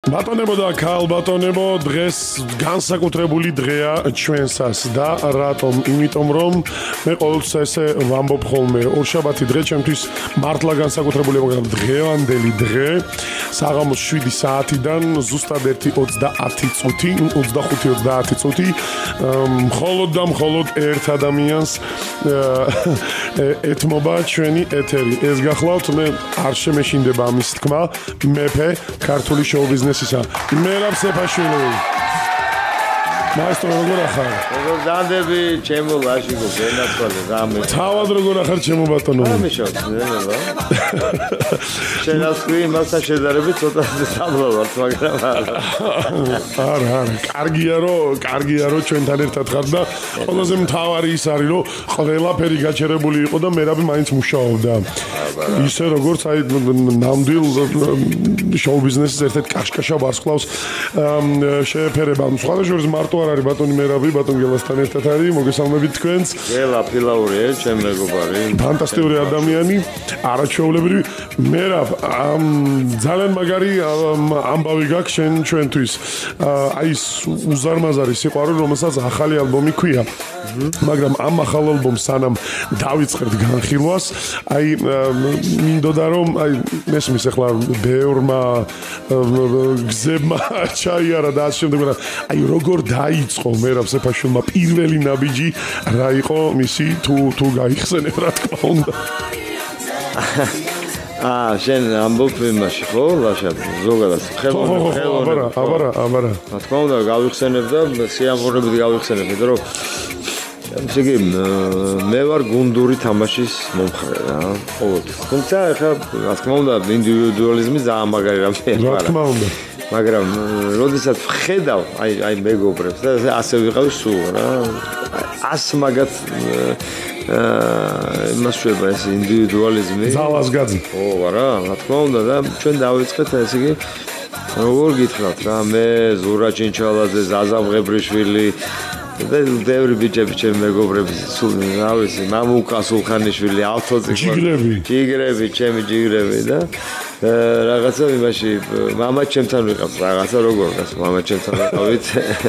ბატონებო და ქალბატონებო, დღეს განსაკუთრებული დღეა ჩვენსას და რატომ? იმიტომ რომ მე ყოველთვის ესე ვამბობ ხოლმე, ორშაბათი დღე ჩემთვის მართლა განსაკუთრებულია, მაგრამ დღევანდელი დღე საღამოს 7 საათიდან ზუსტად 1:30 წუთი, 25-30 წუთი, მხოლოდ და მხოლოდ ერთ ადამიანს ეთმობა ჩვენი ეთერი. ეს გახლავთ, მე არ შემეშინდება ამის თქმა, მეფე ქართული შოუ-ბიზნესისა მერაბ სეფაშვილი. მაესტრო, როგორ ახარ? როგორ დანდები, ჩემო ლაშიკო, გენაცვალე, რამე. თავად როგორ ახარ, ჩემო ბატონო? ამიშოთ, ნელა. შენასვი მასთან შედარებით ცოტა საბლა ვართ, მაგრამ არა, კარგია რომ ჩვენთან ერთად ხარ და ყველაზე მთავარი ის არის, რომ ყველაფერი გაჩერებული იყო და მერაბი მაინც მუშაობდა. ისე როგორც აი ნამდვილ შოუ-ბიზნესის ერთ-ერთ კაშკაშა ვარსკვლავს შეეფერება. სხვადასხვა მარტო არ არის ბატონი მერაბი, ბატონ გელასთან ერთად არის, მოგესალმებით თქვენს. გელა ფილაურია, ჩემ მეგობარი. ფანტასტიკური ადამიანი, არაჩვეულებრივი. მერაბ, ძალიან მაგარი ამბავი გაქვს ჩვენთვის. აი უზარმაზარი სიყვარული, რომელსაც ახალი ალბომი ქვია. მაგრამ ამ ახალ ალბომს სანამ დავიწყებთ განხილვას, აი მინდოდა რომ აი მესმის ახლა ბევრმა გზებმა ჩაიარა და ასე შემდეგ, მაგრამ აი როგორ დაიწყო მერაბ სეფაშვილმა პირველი ნაბიჯი რა იყო მისი თუ გაიხსენებ რა თქმა უნდა. შენ ამბობ იმაში ხო, ლაშა, ზოგადად ხელოვნებად. აბარა. რა თქმა უნდა, გავიხსენებ და სიამოვნებით გავიხსენებ, იმიტომ რომ ესე იგი მე ვარ გუნდური თამაშის მომხრე რა, ყოველთვის. თუმცა ახლა რა თქმა უნდა, ინდივიდუალიზმი ძალიან მაგარი რამეა. რა თქმა უნდა. მაგრამ როდესაც ვხედავ აი მეგობრებს და ასე ვიყავი სულ რა, ას მაგათ იმას შვება ეს ინდივიდუალიზმი. ძალას გაძი. ხო, რა თქმა უნდა და ჩვენ დავიწყეთ ესე იგი როგორ გითხრათ რა, მე ზურა ჩინჩალაძე, ზაზა მღებრიშვილი და ბევრი ბიჭები ჩემი მეგობრები, სულ რა ვიცი, მამუკა სულხანიშვილი, ავთოძე, ჯიგრები, ჩემი ჯიგრები და რაღაცა იმაში მამა ჩემთან ვიყავ, რაღაცა როგორ გას მამა ჩემთან ვიყავით.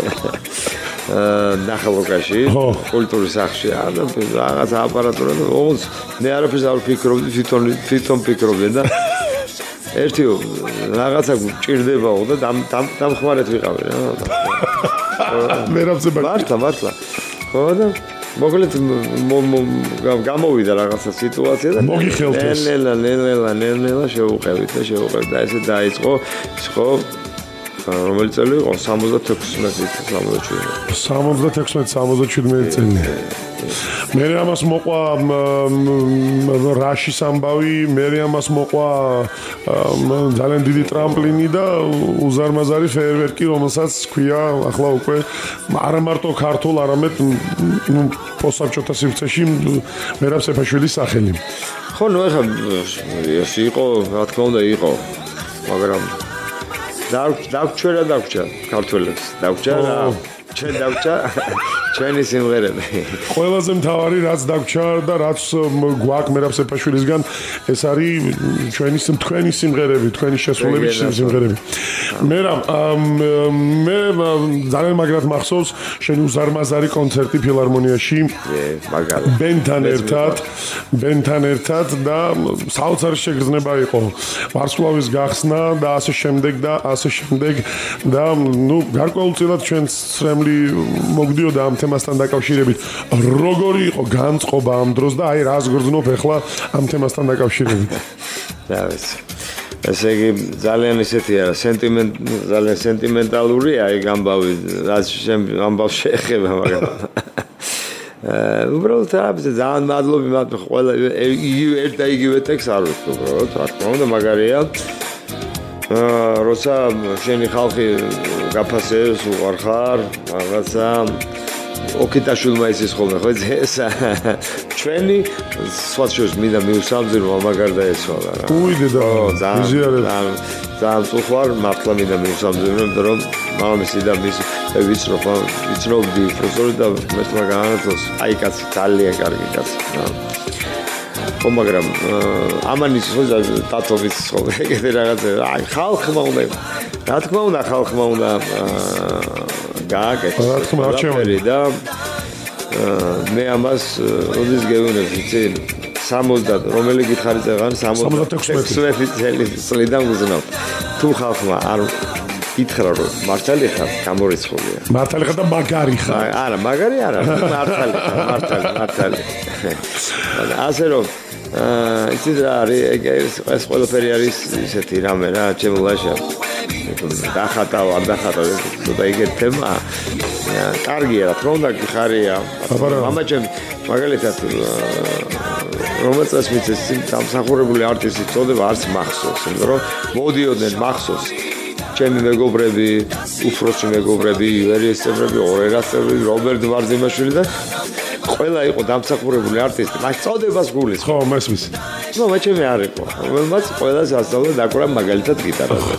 ნახალოკაში, კულტურის სახლში, და რაღაცა აპარატურა და ოღონდ მე არაფერს არ ვფიქრობდი, თვითონ ვფიქრობდი და ერთი რაღაცა გჭირდებაო და დამხმარეთ ვიყავი რა. მერაბზე მართლა. ხო და მოკლედ გამოვიდა რაღაცა სიტუაცია და მოგიხელთეს. ნელ-ნელა შევუყევით და ესე დაიწყო ხო რომელი წელი იყო 76 წელი. მე ამას მოყვა რაშის ამბავი, მე ამას მოყვა ძალიან დიდი ტრამპლინი და უზარმაზარი ფეერვერკი, რომელსაც ქვია ახლა უკვე არა მარტო ქართულ, არამედ პოსტსაბჭოთა სივრცეში მერაბ სეფაშვილის სახელი. ხო, ნუ ეხლა ეს იყო, რა თქმა უნდა იყო, მაგრამ დაგვრჩა ქართველებს, დაგვრჩა რა, ჩვენ დაგვრჩა ჩვენი სიმღერები. ყველაზე მთავარი რაც დაგვრჩა და რაც გვაქვს მერაბ სეფაშვილისგან, ეს არის თქვენი სიმღერები, თქვენი შესრულების სიმღერები. მერაბ, მე ძალიან მაგრად მახსოვს შენი უზარმაზარი კონცერტი ფილარმონიაში. მაგარი. ბენთან ერთად და საოცარი შეგრძნება იყო. ვარსკვლავის გახსნა და ასე შემდეგ და ნუ გარკვეულწილად ჩვენს სრემლი მოგდიოდა ამ თემასთან დაკავშირებით. როგორი იყო განწყობა ამ დროს და აი რას გრძნობ ახლა ამ თემასთან დაკავშირებით? რა ვიცი. ესე იგი ძალიან ისეთია, ძალიან სენტიმენტალურია ეგ ამბავი, რაც ამბავს შეეხება, მაგრამ უბრალოდ ძალიან მადლობი მათ ყველა ერთ და იგივე ტექსტს არ ვუხდი უბრალოდ, რა თქმა უნდა, მაგარია. როცა შენი ხალხი გაფასებს, უყარხარ, რაღაცა ოკიტაშვილმა ისის ხოლმე, ხო ეს ჩვენი სხვა შორის მინდა მივსამძირო მაგარ და ესვალა რა. უიდე და ძალიან წუხარ, მართლა მინდა მივსამძირო, იმიტომ რომ მამამისი და მისი ვიცნობდი პროფესორი და მეთქმა განათლოს, აი კაცი ძალიან კარგი კაცი. ხო მაგრამ ამანის ხო დათობის ხო ეგეთი რაღაცა აი ხალხმა უნდა რა თქმა უნდა ხალხმა უნდა გააკეთოს და მე ამას როდის გეუბნები იცი 60 რომელი გითხარი წეგან 66 წლიდან გზნობ თუ ხალხმა არ ითხრა რომ მართალი ხარ გამორიცხულია მართალი ხარ და მაგარი ხარ არა მაგარი არა მართალი ასე რომ იცით რა არის ეს ყველაფერი არის ისეთი რამე რა ჩემულაშა დახატავ არ დახატავ ცოტა იგივე თემა კარგია რა თქმა უნდა გიხარია მამაჩემ მაგალითად რომელსაც მიცეს დამსახურებული არტისტი წოდება არც მახსოვს იმიტომ რომ მოდიოდნენ მახსოვს ჩემი მეგობრები, უფროსი მეგობრები, ივერიის წევრები, ორერას წევრები, რობერტ ვარძიმაშვილი და ყველა იყო დამსახურებული არტისტი, მას წოდებას გულის. ხო, მესმის. ნუ მეჩემი არ იყო. რომელმაც ყველა სასწავლო დაკვრა მაგალითად გიტარაზე.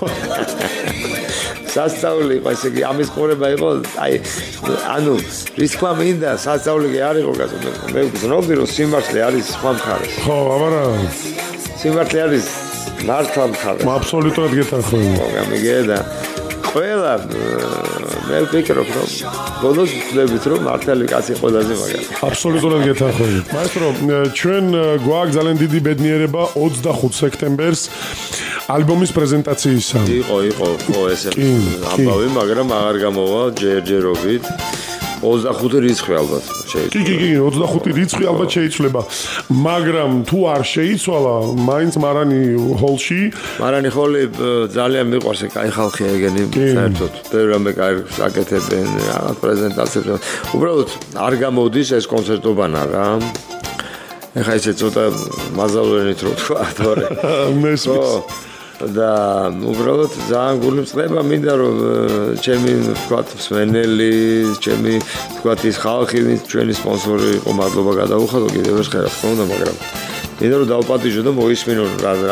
სასწავლი იყო, ესე იგი ამის ყურება იყო, აი, ანუ რის თქმა მინდა, სასწავლი კი არ იყო გასულ. მე ვგზნობდი რომ სიმართლე არის სხვა მხარეს. ხო, აბარა. სიმართლე არის მართლა მხარეს. აბსოლუტურად გეთანხმები. ხო, გამიგე და ყველა მე ვფიქრობ რომ ბოლოს ვთვლებით რომ მართალი კაცი ყველაზე მაგარი. აბსოლუტურად გეთანხმები. მაესტრო, ჩვენ გვაქვს ძალიან დიდი ბედნიერება 25 სექტემბერს ალბომის პრეზენტაციისა. იყო, ხო, ესე ამბავი, მაგრამ აღარ გამოვა ჯერჯერობით. 25 რიცხვი ალბათ შეიძლება. კი, 25 რიცხვი ალბათ შეიცვლება. მაგრამ თუ არ შეიცვალა, მაინც მარანი ჰოლში. მარანი ჰოლი ძალიან მიყვარს, კაი ხალხია ეგენი საერთოდ. ბევრი რამე კაი აკეთებენ, რაღაც პრეზენტაციებს. უბრალოდ არ გამოდის ეს კონცერტობანა რა. ეხა ისე ცოტა მაზალვენით რო თქვა, თორე. მესმის. და უბრალოდ ძალიან გული მწყება მინდა რომ ჩემი ვთქვათ მსმენელი, ჩემი ვთქვათ ის ხალხი, ვინც ჩვენი სპონსორი იყო, მადლობა გადაუხადო კიდევ ერთხელ რა თქმა უნდა, მაგრამ მინდა რომ დავპატიჟო და მოისმინო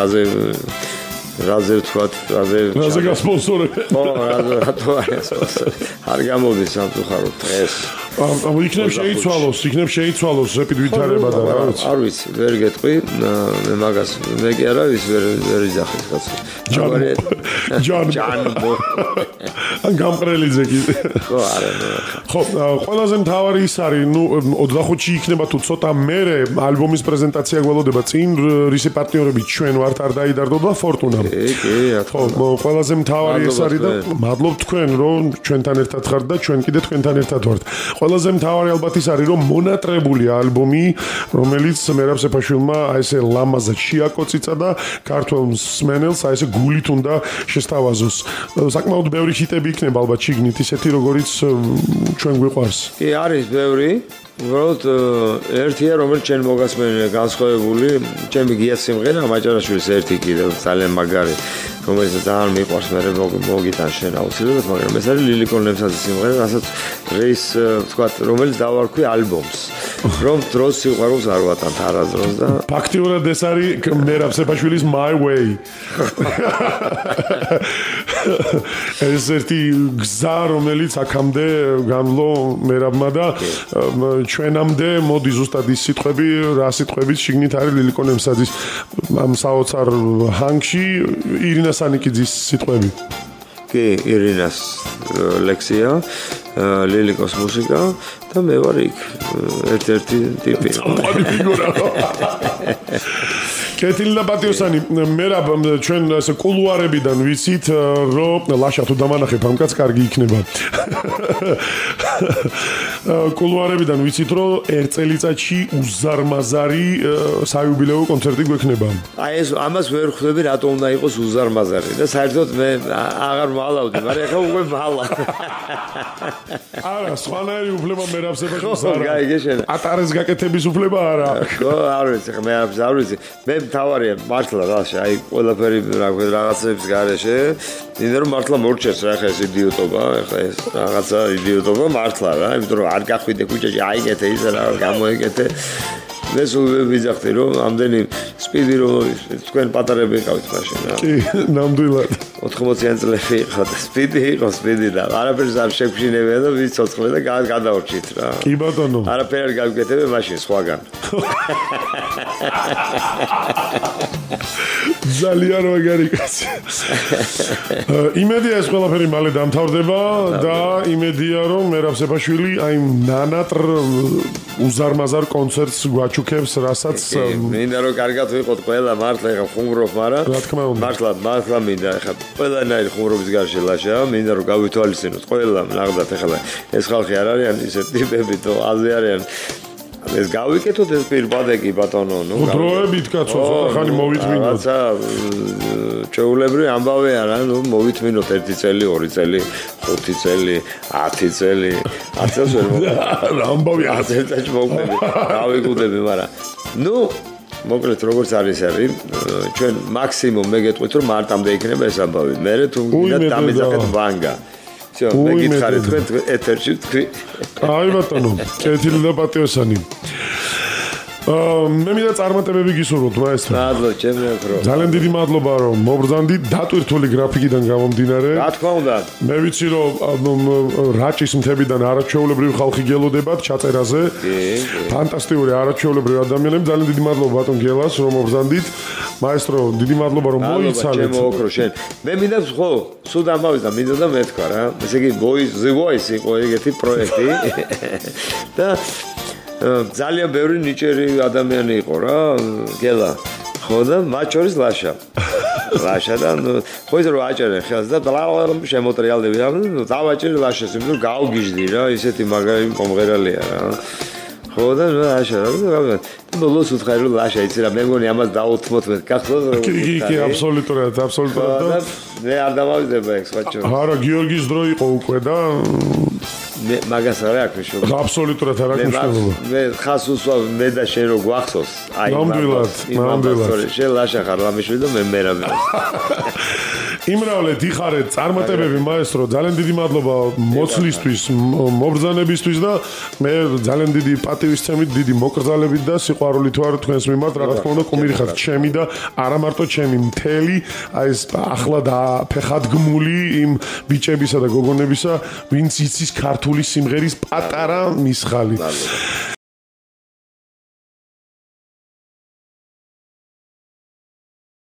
რაზე ვთქვათ, რაზე გასპონსორე. ხო, რატო არის სპონსორი? არ გამოდის სამწუხაროდ დღეს. იქნებ შეიცვალოს ზეპით ვითარება და რაღაც. არ ვიცი, ვერ გეტყვი, მე მაგას მე კი არა ვის ვერ იძახის კაცო. ჯანბო. ან გამყრელიძე კიდე. ხო, არა. ხო, ყველაზე მთავარი ის არის, ნუ 25-ში იქნება თუ ცოტა მერე ალბომის პრეზენტაცია გველოდება წინ, რისი პარტნიორები ჩვენ ვართ არ დაიდარდო და ფორტუნა. კი, ხო, ყველაზე მთავარი ეს არის და მადლობ თქვენ რომ ჩვენთან ერთად ხართ და ჩვენ კიდე თქვენთან ერთად ვართ. ყველაზე მთავარი ალბათ ის არის რომ მონატრებული ალბომი, რომელიც მერაბ სეფაშვილმა აი ესე ლამაზად შეაკოწიცა და ქართულ მსმენელს აი ესე გულით უნდა შესთავაზოს. საკმაოდ ბევრი ჰიტები იქნება ალბათ შიგნით ისეთი როგორიც ჩვენ გვიყვარს. კი, არის ბევრი. უბრალოდ ერთია რომელიც ჩვენ მოგასმენია განსხვავებული, ჩემი გია სიმღერა მაჭარაშვილის ერთი კიდევ ძალიან მაგარი, რომელიც ძალიან მიყვარს მე მოგიტან შენ აუცილებლად, მაგრამ ეს არის ლილიკო ნემსაძის სიმღერა, რასაც რეის ვთქვათ, რომელიც დავარქვი ალბომს. რომ დროს სიყვარულს არ ვატანთ არასდროს და ფაქტიურად ეს არის მერაბ სეფაშვილის My Way. ეს ერთი გზა რომელიც აქამდე განვლო მერაბმა და ჩვენამდე მოდი ზუსტად ის სიტყვები, რა სიტყვებით შიგნით არის ლილიკო ნემსაძის ამ საოცარ ჰანგში ირინა სანიკიძის სიტყვები. კი, ირინას ლექსია, ლილიკოს მუსიკა და მე ვარ იქ ერთ-ერთი ტიპი. კეთილი პატიოსანი, მერაბ ჩვენ ეს კულუარებიდან ვიცით რომ ლაშა თუ დამანახებ ამ კაც კარგი იქნება. კულუარებიდან ვიცით რომ ერთ წელიწადში უზარმაზარი საიუბილეო კონცერტი გვექნება. აი ეს ამას ვერ ხვდები რატო უნდა იყოს უზარმაზარი და საერთოდ მე აღარ მალავდი, მაგრამ ეხლა უკვე მალა. არა, სხვანაირი უფლება მერაბ სეფაშვილს არა. გაიგე შენ. ატარეს გაკეთების უფლება არა. ხო, არ ვიცი, მე არ ვიცი. მე მთავარია მართლა რა, აი ყველაფერი რაღაცების გარეშე, მინდა რომ მართლა მორჩეს რა ხა ეს იდიოტობა, ხა ეს რაღაცა იდიოტობა მართლა რა, იმიტომ რომ არ გახვიდე ქუჩაში, აიგეთე ის რა გამოეკეთე. მე სულ ვიძახდი რომ ამდენი სპიდი რომ თქვენ პატარები იყავით მაშინ რა. კი, ნამდვილად. 80-იან წლებში იყო და სპიდი და არაფერს არ შეგშინებია და ვიცოცხლე და გადავრჩით რა. კი ბატონო. არაფერი არ გავიკეთებია მაშინ სხვაგან. ძალიან მაგარი კაცი. იმედია ეს ყველაფერი მალე დამთავრდება და იმედია რომ მერაბ სეფაშვილი აი ნანატრ უზარმაზარ კონცერტს გვაჩუქებს, რასაც მინდა რომ კარგად ვიყოთ ყველა მართლა ეხა ხუმრობ, მაგრამ რა თქმა უნდა. მართლა მინდა ეხა ყველანაირი ხუმრობის გარშე ლაშა, მინდა რომ გავითვალისწინოთ ყველა ნახდათ ეხლა ეს ხალხი არ არიან ისეთ ტიპები, თო აზე არიან ეს გავიკეთოთ ეს პირბადეკი ბატონო, ნუ დროებით კაცო, ცოტა ხანი მოვითმინოთ. რაცა ჩეულებრივი ამბავია რა, ნუ მოვითმინოთ 1 წელი, 2 წელი, 5 წელი, 10 წელი, 10 წელს ვერ რა ამბავია? 10 წელს მოვკვდები, გავიგუდები, მაგრამ ნუ მოკლედ როგორც არის ჩვენ მაქსიმუმ მეგეთყვით რომ მარტამდე იქნება ეს ამბავი. მე თუ გინდა დამეძახეთ ვანგა. всё, მე გითხარით თქვენ ეთერში თქვი. აი ბატონო, კეთილი და პატიოსანი. მე მინდა წარმატებები გისურვოთ მაესტრო. მადლობა, ჩემი ოქრო. ძალიან დიდი მადლობა რომ მობრძანდით დატვირთული გრაფიკიდან გამომდინარე. რა თქმა უნდა. მე ვიცი რომ რაჭის მთებიდან არაჩვეულებრივი ხალხი გელოდებათ ჩაწერაზე. ფანტასტიკური არაჩვეულებრივი ადამიანები. ძალიან დიდი მადლობა ბატონ გელას რომ მობრძანდით. მაესტრო, დიდი მადლობა რომ მოიცალეთ. ჩემო ოქრო შენ. მე მინდა ხო, სულ დამავიდა და მინდა და მეთქვა რა. ესე იგი The Voice იყო ეგეთი პროექტი. და ძალიან ბევრი ნიჭიერი ადამიანი იყო რა, გელა. ხო და მათ შორის ლაშა. ლაშა და ხო ის რომ აჭერენ ხელს და შემოტრიალდები. დავაჭერი ლაშას, იმიტომ რომ გავგიჟდი რა, ისეთი მაგარი მომღერალია რა. ხო და ლაშა რა. ბოლოს უთხარი რომ ლაშა იცი რა, მე მგონი ამას დაუთმოთ გახსოვს? კი, აბსოლუტურად. მე არ დავავიდება ეს ხაჭო. არა, გიორგის დრო იყო უკვე და მე მაგას არ აქვს შო. აბსოლუტურად არ აქვს მნიშვნელობა. მე ხას უსვავ მე და შენ რო გვახსოვს. აი ნამდვილად. შენ ლაშა ხარ ლამიშვილი და მე მერაბი. იმრავლე დიხარეთ წარმატებები მაესტრო, ძალიან დიდი მადლობა მოცლისთვის, მობრძანებისთვის და მე ძალიან დიდი პატივისცემით, დიდი მოკრძალებით და სიყვარულით ვარ თქვენს მიმართ, რა თქმა უნდა, კუმირი ხართ ჩემი და არა მარტო ჩემი, მთელი აი ეს ახლა და ფეხადგმული იმ ბიჭებისა და გოგონებისა, ვინც იცის ქართული სიმღერის პატარა მისხალი.